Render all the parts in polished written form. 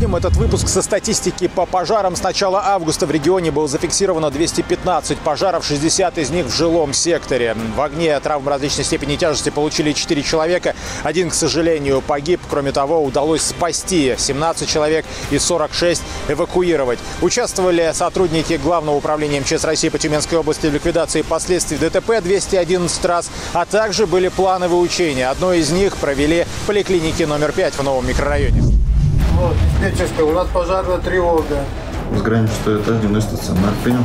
Напомним, этот выпуск со статистики по пожарам. С начала августа в регионе было зафиксировано 215 пожаров, 60 из них в жилом секторе. В огне травм различной степени тяжести получили 4 человека. Один, к сожалению, погиб. Кроме того, удалось спасти 17 человек и 46 эвакуировать. Участвовали сотрудники Главного управления МЧС России по Тюменской области в ликвидации последствий ДТП 211 раз, а также были плановые учения. Одно из них провели в поликлинике номер 5 в новом микрорайоне. Вот, диспетчерская, у нас пожарная тревога. Безграничный этаж, дневной стационар, принял.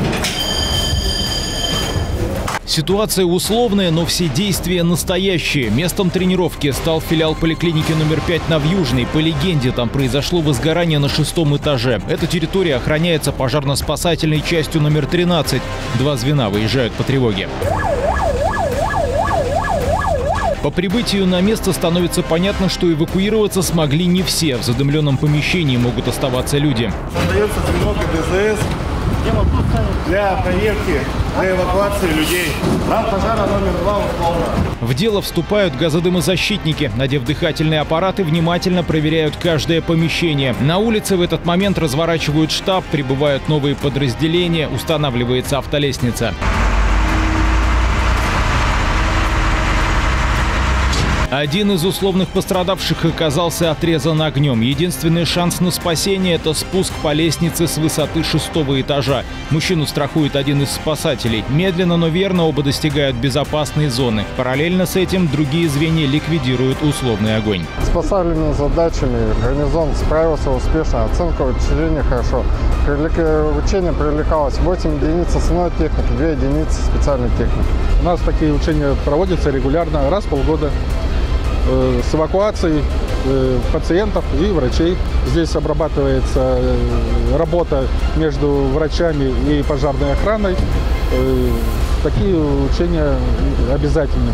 Ситуация условная, но все действия настоящие. Местом тренировки стал филиал поликлиники номер 5 на Вьюжной. По легенде, там произошло возгорание на 6-м этаже. Эта территория охраняется пожарно-спасательной частью номер 13. 2 звена выезжают по тревоге. По прибытию на место становится понятно, что эвакуироваться смогли не все. В задымленном помещении могут оставаться люди. Создается звено ГДЗС для проверки, для эвакуации людей. План пожара номер 2 условно. В дело вступают газодымозащитники. Надев дыхательные аппараты, внимательно проверяют каждое помещение. На улице в этот момент разворачивают штаб, прибывают новые подразделения, устанавливается автолестница. Один из условных пострадавших оказался отрезан огнем. Единственный шанс на спасение – это спуск по лестнице с высоты 6-го этажа. Мужчину страхует один из спасателей. Медленно, но верно оба достигают безопасной зоны. Параллельно с этим другие звенья ликвидируют условный огонь. С поставленными задачами гарнизон справился успешно, оценка учреждения хорошо. Учение привлекалось 8 единиц основной техники, 2 единицы специальной техники. У нас такие учения проводятся регулярно, раз в полгода, с эвакуацией пациентов и врачей. Здесь обрабатывается работа между врачами и пожарной охраной. Такие учения обязательны.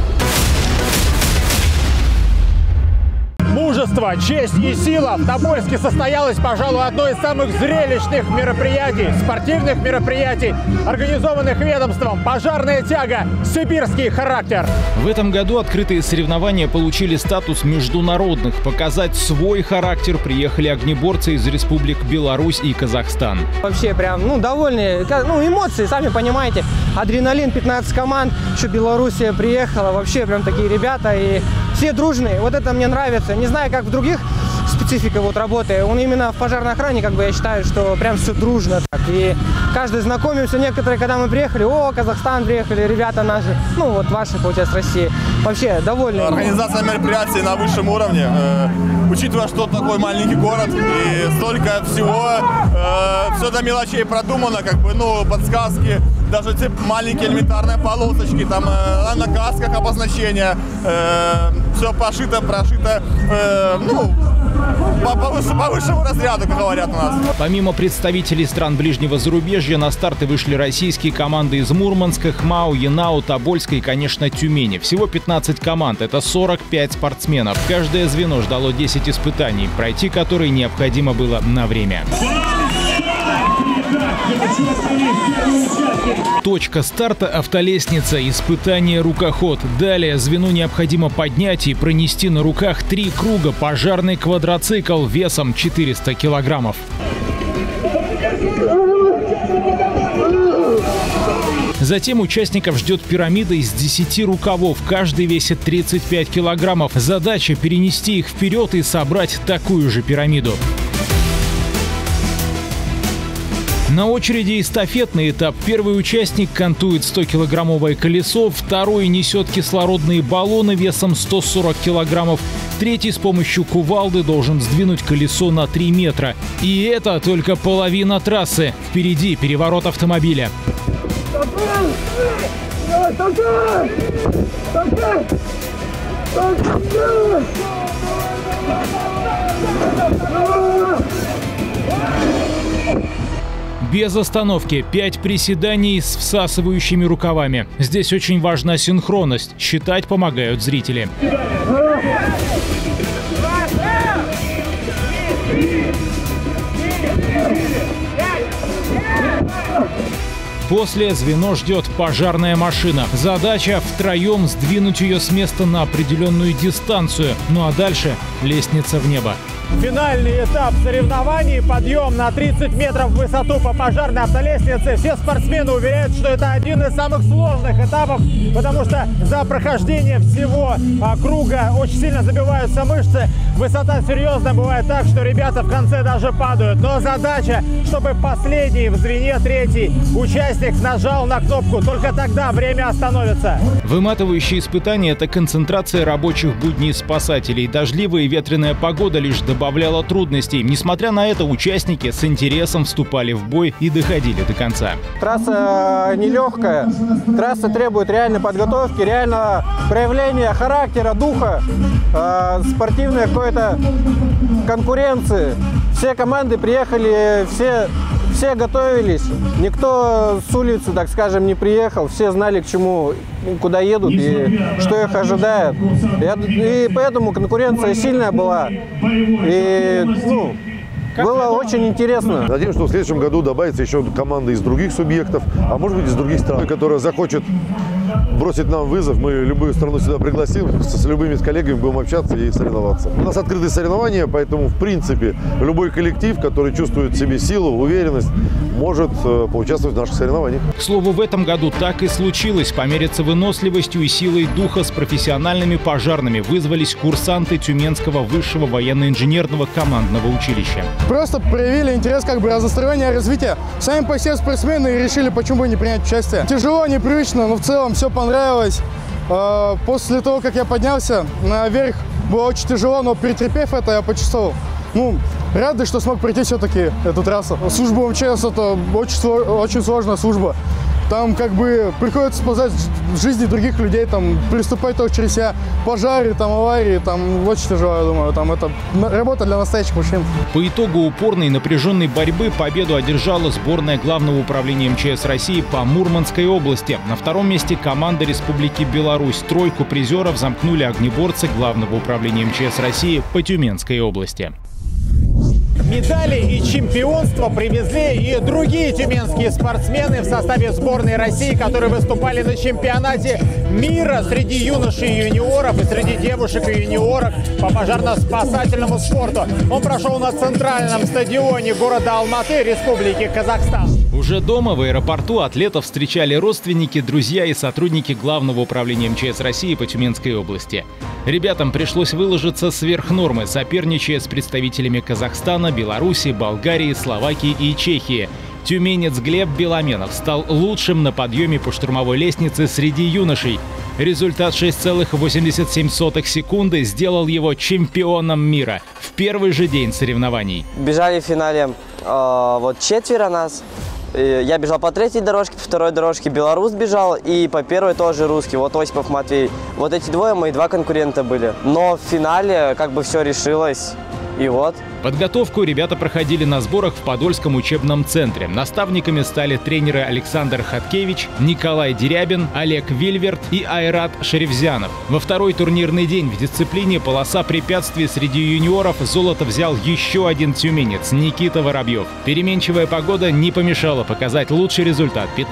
Мужество, честь и сила. В Тобольске состоялось, пожалуй, одно из самых зрелищных мероприятий, спортивных мероприятий, организованных ведомством. Пожарная тяга, сибирский характер. В этом году открытые соревнования получили статус международных. Показать свой характер приехали огнеборцы из республик Беларусь и Казахстан. Вообще прям, довольные, эмоции, сами понимаете. Адреналин, 15 команд, еще Белоруссия приехала. Вообще прям такие ребята и все дружные. Вот это мне нравится. Не знаю, как в других специфика работы. Он именно в пожарной охране, я считаю, что прям все дружно так. И каждый знакомимся. Некоторые, когда мы приехали, Казахстан приехали, ребята наши, ваши, получается, России. Вообще довольны. Организация мероприятий на высшем уровне. Учитывая, что такой маленький город и столько всего, все до мелочей продумано, подсказки, даже те маленькие элементарные полосочки, там на касках обозначения, все пошито, прошито, по высшему разряду, как говорят у нас. Помимо представителей стран ближнего зарубежья, на старты вышли российские команды из Мурманска, ХМАУ, Янау, Тобольска и, конечно, Тюмени. Всего 15 команд, это 45 спортсменов. Каждое звено ждало 10 испытаний, пройти которые необходимо было на время. Точка старта – автолестница, испытание рукоход. Далее звену необходимо поднять и пронести на руках 3 круга пожарный квадроцикл весом 400 килограммов. Затем участников ждет пирамида из 10 рукавов. Каждый весит 35 килограммов. Задача – перенести их вперед и собрать такую же пирамиду. На очереди эстафетный этап. Первый участник кантует 100-килограммовое колесо, второй несет кислородные баллоны весом 140 килограммов, третий с помощью кувалды должен сдвинуть колесо на 3 метра. И это только половина трассы. Впереди переворот автомобиля. Без остановки 5 приседаний с всасывающими рукавами. Здесь очень важна синхронность. Считать помогают зрители. После звено ждет пожарная машина. Задача втроем сдвинуть ее с места на определенную дистанцию. Ну а дальше лестница в небо. Финальный этап соревнований, подъем на 30 метров в высоту по пожарной автолестнице. Все спортсмены уверяют, что это один из самых сложных этапов, потому что за прохождение всего круга очень сильно забиваются мышцы. Высота серьезная, бывает так, что ребята в конце даже падают. Но задача, чтобы последний в звене третий участник нажал на кнопку. Только тогда время остановится. Выматывающее испытание – это концентрация рабочих будней спасателей. Дождливая и ветреная погода лишь добавляла трудностей. Несмотря на это, участники с интересом вступали в бой и доходили до конца. Трасса нелегкая. Трасса требует реальной подготовки, реального проявления характера, духа, спортивной какой-то конкуренции. Все команды приехали, все готовились. Никто с улицы, так скажем, не приехал. Все знали, к чему, куда едут и что их ожидает. И поэтому конкуренция сильная была. И было очень интересно. Надеемся, что в следующем году добавится еще команда из других субъектов, а может быть из других стран, которая захочет бросить нам вызов. Мы любую страну сюда пригласим, с любыми коллегами будем общаться и соревноваться. У нас открытые соревнования, поэтому, в принципе, любой коллектив, который чувствует в себе силу, уверенность, может поучаствовать в наших соревнованиях. К слову, в этом году так и случилось. Помериться выносливостью и силой духа с профессиональными пожарными вызвались курсанты Тюменского высшего военно-инженерного командного училища. Просто проявили интерес разностроения, развития. Сами по себе спортсмены решили, почему бы не принять участие. Тяжело, непривычно, но в целом все понравилось. После того, как я поднялся наверх, было очень тяжело, но перетерпев это, я почувствовал, рады, что смог пройти все-таки эту трассу. Служба МЧС – это очень сложная служба. Там приходится спасать жизни других людей, переступать только через себя, пожары, аварии, очень тяжело, я думаю. Это работа для настоящих мужчин. По итогу упорной и напряженной борьбы победу одержала сборная Главного управления МЧС России по Мурманской области. На втором месте команда Республики Беларусь. Тройку призеров замкнули огнеборцы Главного управления МЧС России по Тюменской области. Медали и чемпионство привезли и другие тюменские спортсмены в составе сборной России, которые выступали на чемпионате мира среди юношей и юниоров и среди девушек и юниорок по пожарно-спасательному спорту. Он прошел на центральном стадионе города Алматы, Республики Казахстан. Уже дома в аэропорту атлетов встречали родственники, друзья и сотрудники Главного управления МЧС России по Тюменской области. Ребятам пришлось выложиться сверх нормы, соперничая с представителями Казахстана, Беларуси, Болгарии, Словакии и Чехии. Тюменец Глеб Беломенов стал лучшим на подъеме по штурмовой лестнице среди юношей. Результат 6,87 секунды сделал его чемпионом мира в первый же день соревнований. Бежали в финале четверо нас. Я бежал по третьей дорожке, по второй дорожке белорус бежал и по первой тоже русский, Осипов Матвей. Эти двое мои два конкурента были. Но в финале все решилось. И Подготовку ребята проходили на сборах в Подольском учебном центре. Наставниками стали тренеры Александр Хаткевич, Николай Дерябин, Олег Вильверт и Айрат Шеревзянов. Во второй турнирный день в дисциплине полоса препятствий среди юниоров золото взял еще один тюменец – Никита Воробьев. Переменчивая погода не помешала показать лучший результат –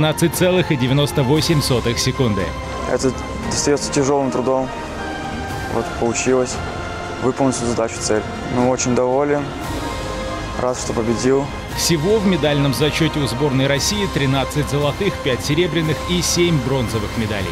15,98 секунды. Это достается тяжелым трудом. Получилось. Выполнить свою задачу, цель. Очень доволен, рад, что победил. Всего в медальном зачете у сборной России 13 золотых, 5 серебряных и 7 бронзовых медалей.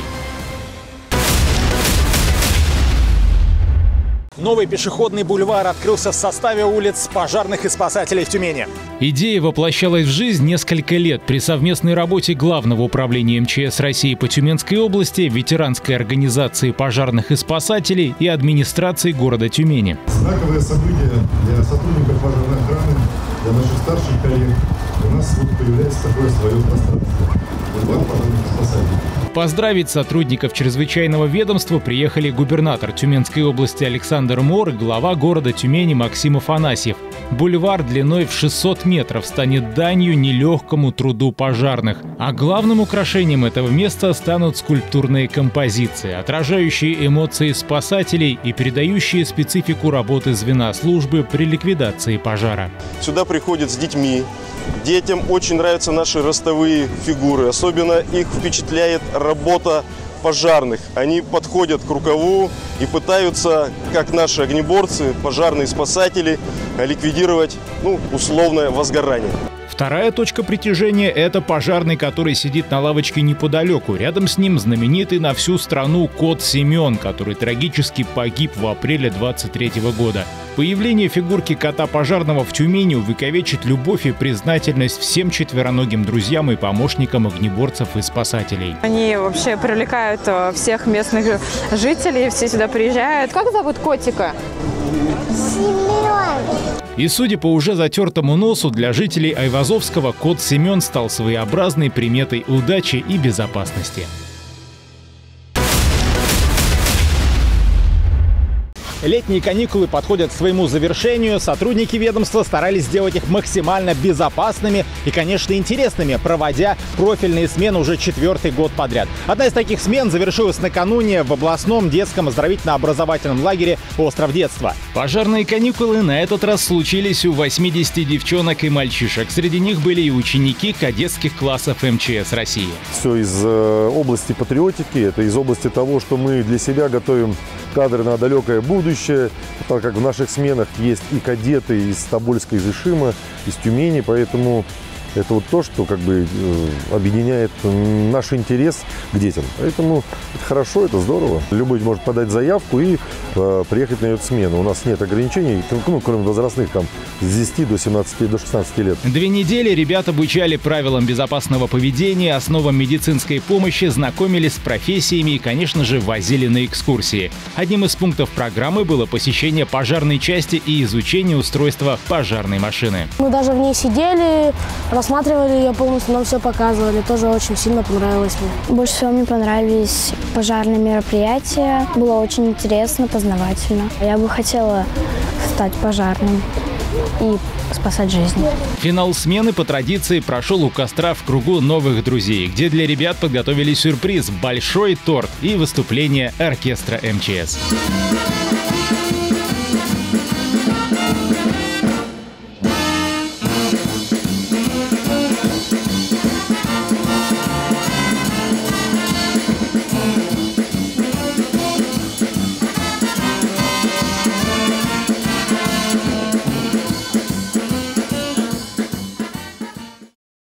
Новый пешеходный бульвар открылся в составе улиц пожарных и спасателей в Тюмени. Идея воплощалась в жизнь несколько лет при совместной работе Главного управления МЧС России по Тюменской области, ветеранской организации пожарных и спасателей и администрации города Тюмени. Знаковое событие для сотрудников пожарной охраны, для наших старших коллег. У нас появляется такое свое пространство. Бульвар пожарных и спасателей. Поздравить сотрудников чрезвычайного ведомства приехали губернатор Тюменской области Александр Мор и глава города Тюмени Максим Афанасьев. Бульвар длиной в 600 метров станет данью нелегкому труду пожарных. А главным украшением этого места станут скульптурные композиции, отражающие эмоции спасателей и передающие специфику работы звена службы при ликвидации пожара. Сюда приходят с детьми. Детям очень нравятся наши ростовые фигуры. Особенно их впечатляет работа пожарных. Они подходят к рукаву и пытаются, как наши огнеборцы, пожарные спасатели, ликвидировать, условное возгорание. Вторая точка притяжения – это пожарный, который сидит на лавочке неподалеку. Рядом с ним знаменитый на всю страну кот Семен, который трагически погиб в апреле 23 года. Появление фигурки кота пожарного в Тюмени увековечит любовь и признательность всем четвероногим друзьям и помощникам огнеборцев и спасателей. Они вообще привлекают всех местных жителей, все сюда приезжают. Как зовут котика? Семен. И судя по уже затертому носу, для жителей Айвазовского кот Семен стал своеобразной приметой удачи и безопасности. Летние каникулы подходят к своему завершению. Сотрудники ведомства старались сделать их максимально безопасными и, конечно, интересными, проводя профильные смены уже 4-й год подряд. Одна из таких смен завершилась накануне в областном детском оздоровительно-образовательном лагере «Остров детства». Пожарные каникулы на этот раз случились у 80 девчонок и мальчишек. Среди них были и ученики кадетских классов МЧС России. Все из области патриотики, это из области того, что мы для себя готовим кадры на далекое будущее, так как в наших сменах есть и кадеты из Тобольска, из Ишима, из Тюмени, поэтому это вот то, что объединяет наш интерес к детям. Поэтому это хорошо, это здорово. Любой может подать заявку и приехать на эту смену. У нас нет ограничений, кроме возрастных, с 10 до 17, до 16 лет. 2 недели ребят обучали правилам безопасного поведения, основам медицинской помощи, знакомились с профессиями и, конечно же, возили на экскурсии. Одним из пунктов программы было посещение пожарной части и изучение устройства пожарной машины. Мы даже в ней сидели, рассматривали ее полностью, нам все показывали. Тоже очень сильно понравилось мне. Больше всего мне понравились пожарные мероприятия. Было очень интересно, познавательно. Я бы хотела стать пожарным и спасать жизни. Финал смены по традиции прошел у костра в кругу новых друзей, где для ребят подготовили сюрприз – большой торт и выступление оркестра МЧС.